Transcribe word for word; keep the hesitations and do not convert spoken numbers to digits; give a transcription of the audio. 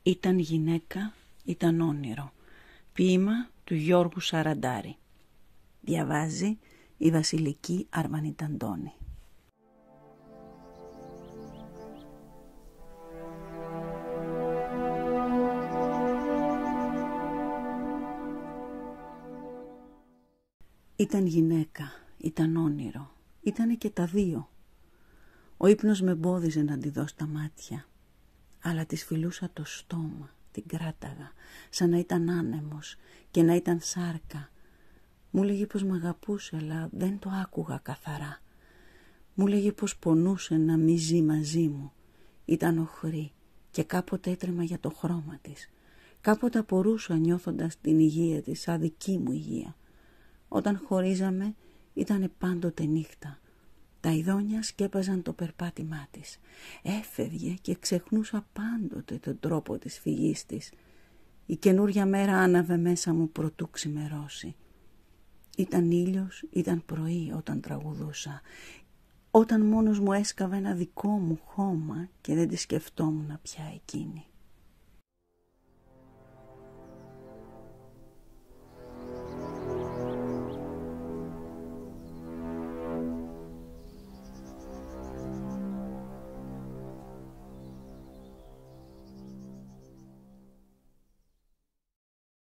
Ήταν γυναίκα, ήταν όνειρο. Ποίημα του Γιώργου Σαραντάρη. Διαβάζει η Βασιλική Αρβανιταντώνη. Ήταν γυναίκα, ήταν όνειρο, ήτανε και τα δύο. Ο ύπνος με εμπόδιζε να τη δω στα μάτια, αλλά της φιλούσα το στόμα, την κράταγα, σαν να ήταν άνεμος και να ήταν σάρκα. Μου λέγε πως μ' αγαπούσε, αλλά δεν το άκουγα καθαρά. Μου λέγε πως πονούσε να μη ζει μαζί μου. Ήταν οχρή και κάποτε έτρεμα για το χρώμα της. Κάποτε απορούσα νιώθοντας την υγεία της σαν δική μου υγεία. Όταν χωρίζαμε ήτανε πάντοτε νύχτα. Τα ειδόνια σκέπαζαν το περπάτημά της. Έφευγε και ξεχνούσα πάντοτε τον τρόπο της φυγής της. Η καινούρια μέρα άναβε μέσα μου προτού ξημερώσει. Ήταν ήλιος, ήταν πρωί όταν τραγουδούσα. Όταν μόνος μου έσκαβε ένα δικό μου χώμα και δεν τη σκεφτόμουν πια εκείνη.